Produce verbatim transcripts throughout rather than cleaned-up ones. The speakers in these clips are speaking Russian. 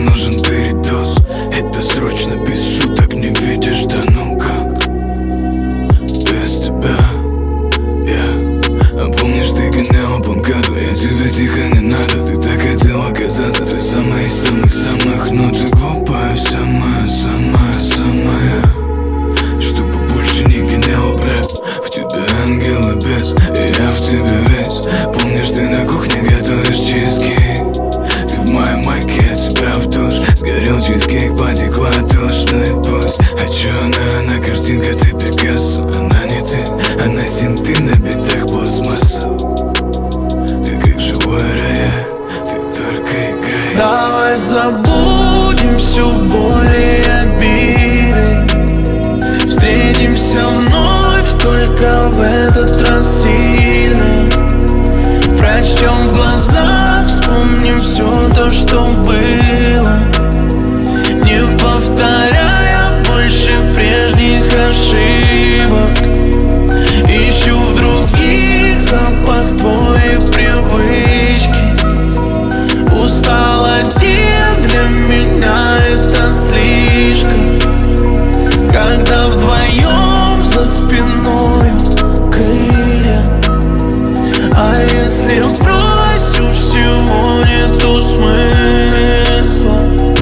нужен передоз. Это срочно, без шуток, не видишь, да ну как без тебя, yeah. А помнишь, ты гоняла по МКАДу, я тебе тихо не надо. Ты так хотела казаться той самой из самых-самых, но ты глупая, самая-самая-самая. Чтобы больше не гоняла брэп, в тебе ангел и бес, и я в тебе весь. Помнишь, ты на кухне готовишь чизкейк, ты в моей майке, я тебя в душ. Сгорел чизкейк, потекла тушь, ну и пусть. А чё она, она картинка, ты Пикассо. Она не ты, она синты на битах пластмасса. Ты как живой рояль, ты только играй. Давай забудем всю боль и обиды, встретимся вновь, только в этот раз сильно. Прочтем в глазах, вспомним все то, что было, не повторяя больше прежних ошибок. Ищу в других запах твоей привычки. Устал один, для меня это слишком, когда вдвоем за спиною крылья. А если бросю, всего нету смысла.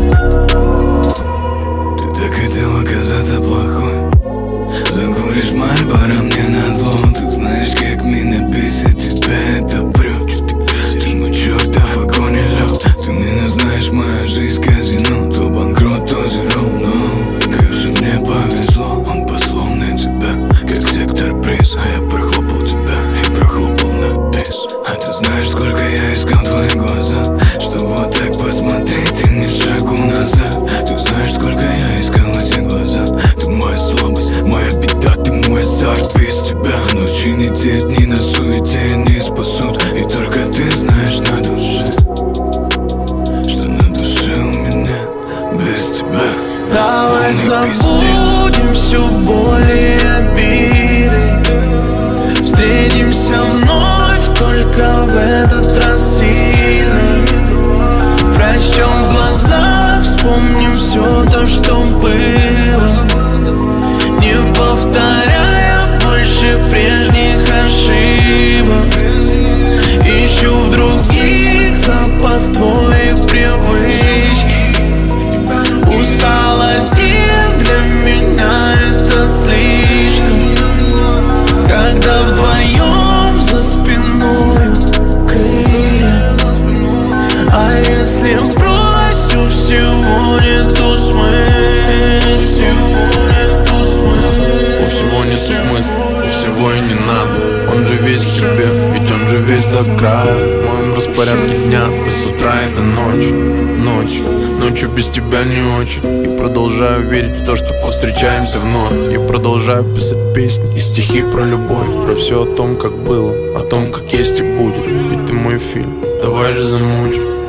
Ты так хотела казаться плохой, закуришь Мальборо мне назло. Ты знаешь, как меня бесит, тебя это прет. Ты мой чертов огонь и лед. Ты меня знаешь, моя жизнь казино. То банкрот, то зеро, но как же мне повезло. Он послал мне тебя, как сектор приз. А я прохлопал тебя и прохлопал на бис. А ты знаешь, сколько я искал твои глаза, чтобы вот так посмотреть и ни шагу назад. Ты знаешь, сколько я искал эти глаза. Ты моя слабость, моя беда, ты мой азарт. Без тебя ночи, не те дни на суете не спасут. И только ты знаешь на душе, что на душе у меня без тебя. Давай забудем всю боль и обиды, встретимся вновь, только в этот раз сильно. Прочтем в глазах, вспомним все то, что было, не повторяя больше прежних ошибок. Ищу в других запах твоей привычки. Устал один, для меня это слишком, когда вдвоем за спиною крылья. А если бросю, всего нету смысла. У всего нету смысла, у всего и не надо. Он же весь в тебе, ведь он же весь до края. В моем распорядке дня до с утра и до ночи. Ночью, ночью без тебя не очень. И продолжаю верить в то, что повстречаемся вновь. И продолжаю писать песни и стихи про любовь, про все о том, как было, о том, как есть и будет. Ведь ты мой фильм, давай же замучим.